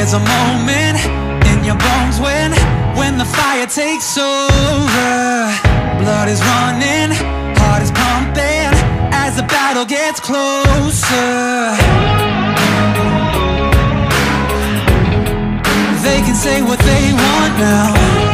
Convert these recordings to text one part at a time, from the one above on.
There's a moment in your bones when the fire takes over. Blood is running, heart is pumping as the battle gets closer. They can say what they want now,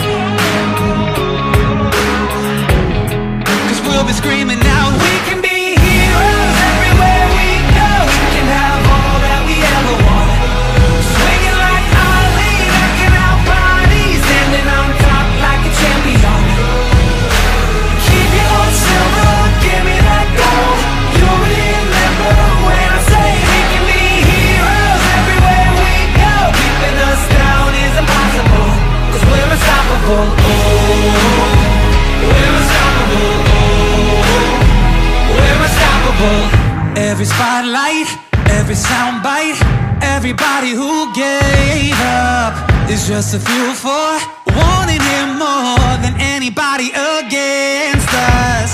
'cause we'll be screaming out, we can be heroes everywhere we go. We can have all that we ever want. Swinging like Ali, knocking out bodies, standing on top like a champion. Keep your silver, give me that gold. You'll remember when I say we can be heroes everywhere we go. Keeping us down is impossible, 'cause we're unstoppable. Oh, we're unstoppable. Oh, we're unstoppable. Every spotlight, every soundbite, everybody who gave up is just a fuel for wanting him more than anybody against us.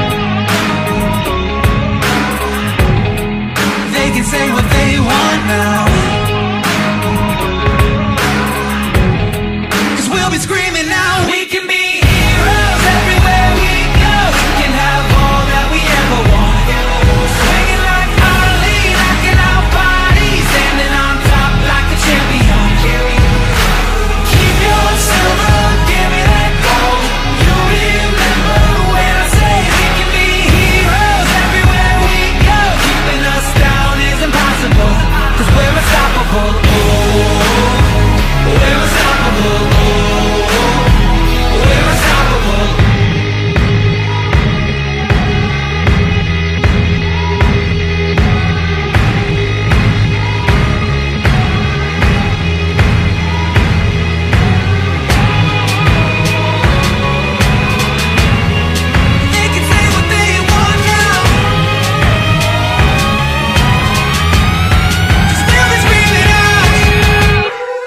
They can say what they want now, 'cause we'll be screaming now, we can be heroes everywhere we go. We can have all that we ever want. Swinging like Ali, knocking out bodies, standing on top like a champion. Keep your silver, give me that gold. You'll remember when I say we can be heroes everywhere we go. Keeping us down is impossible, 'cause we're unstoppable. Oh, we're unstoppable. Oh, we're unstoppable. They can say what they want now, 'cause we'll be screaming out,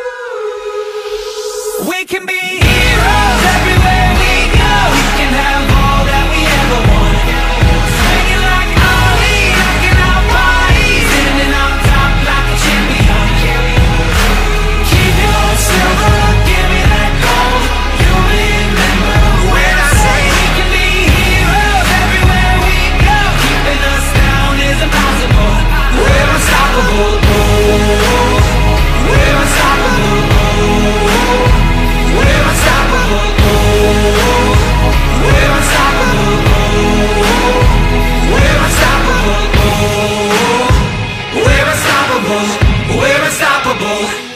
we can be heroes everywhere we go. We can have all that we ever want. Swinging like Ali, knocking out bodies, standing on top like a champion. Keep your silver, give me that gold. You'll remember when I say we can be heroes everywhere we go. Keeping us down is impossible. We're unstoppable. Oh, we're unstoppable. Oh, we're unstoppable. Oh, we're unstoppable. Oh, we're unstoppable. Oh, we're unstoppable. We're unstoppable.